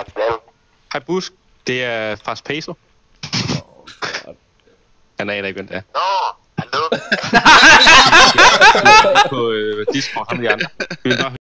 Hej Busk, det er fra Spacer. Han aner ikke, hvem det er. Nå, hallo. På Discord, ham og de andre. Vi vil bare